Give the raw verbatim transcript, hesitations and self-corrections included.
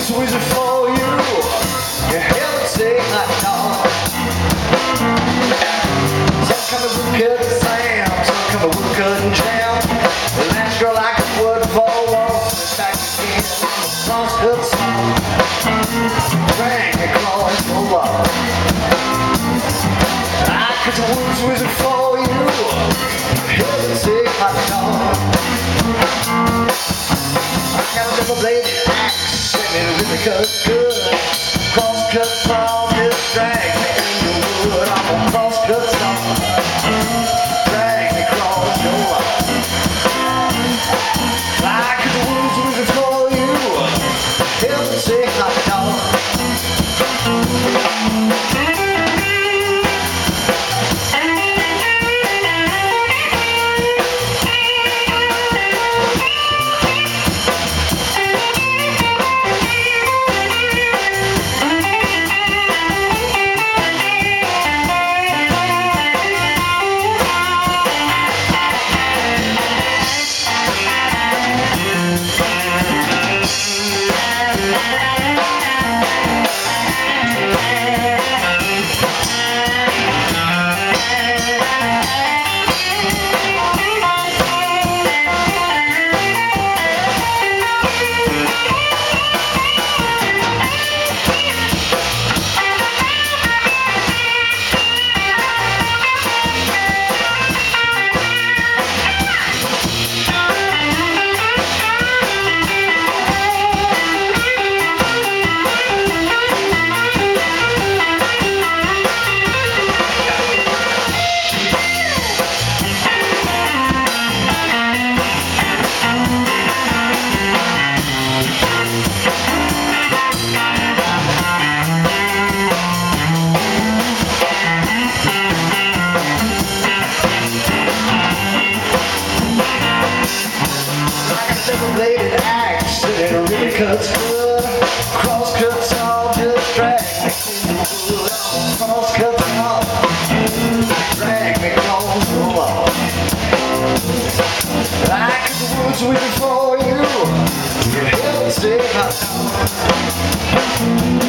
woods wizard for you. You haven't seen hot dog. Some kind of wood cut Sam, some kind of wood cutting jam. The last girl I could wood for was back again. Crosscut Saw, drag across the wall. I cut the woods wizard for you. You haven't seen hot dog. I got a double bladed axe, and it really cuts good. Crosscut Saw, just drag me in the wood. I'm a crosscut saw, drag me across the wall. I cut the woods wizard for you. Help me say hot dog. Bladed axe, and it really cuts good. Crosscut saw, just drag me in the wood. Crosscut saw, drag me across the wall. I cut the woods wizard for you. You help me stay hot.